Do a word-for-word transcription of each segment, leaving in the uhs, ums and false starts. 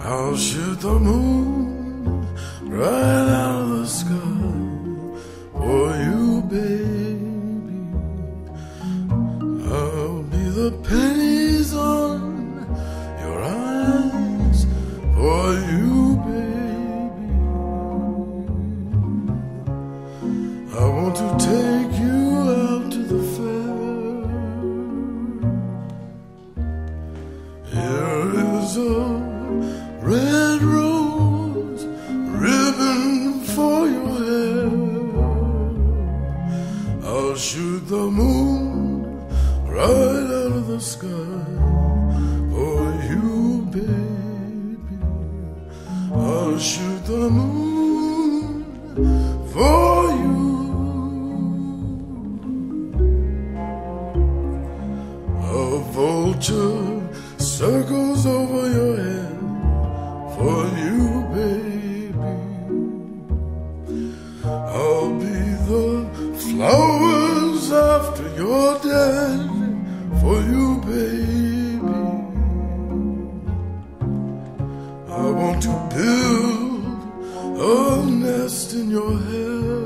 I'll shoot the moon right out of the sky for you, baby. I'll be the pennies on your eyes for you, baby. I want to take you out to the fair. Here is a red rose ribbon for your hair. I'll shoot the moon right out of the sky for you, baby. I'll shoot the moon for you. A vulture circles over your head for you, baby. I'll be the flowers after you're dead for you, baby. I want to build a nest in your hair.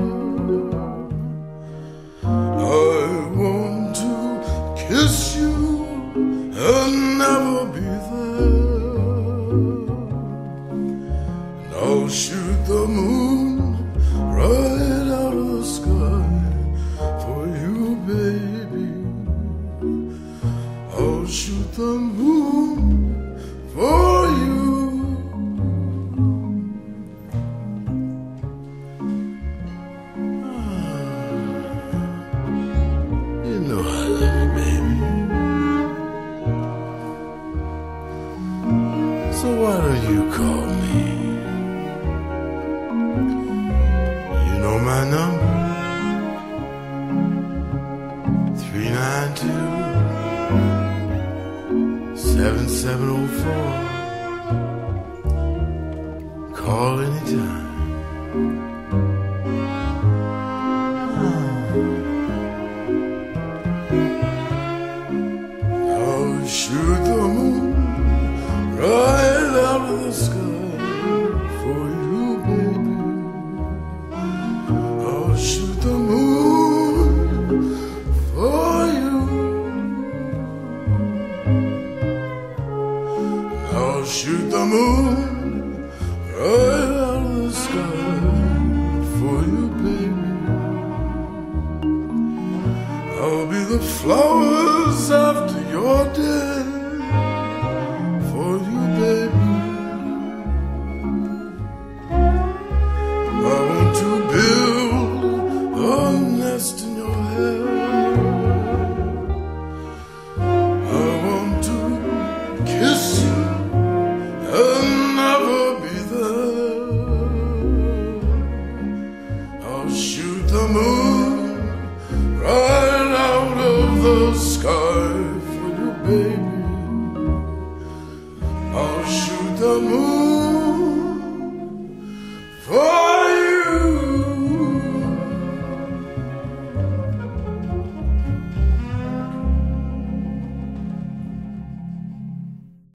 I want to kiss you and never be there. I'll shoot the moon right out of the sky for you, baby. I'll shoot the moon for you. Ah, you know I love you, baby. So why don't you call me? Know my number, three nine two, seven seven oh four. Call anytime. I'll shoot the moon right out of the sky for you, baby. Shoot the moon for you. I'll shoot the moon right out of the sky for you, baby. I'll be the flowers after you're dead for you, baby. I want to build a nest in your hair. I want to kiss you and never be there. I'll shoot the moon right out of the sky for you, baby. I'll shoot the moon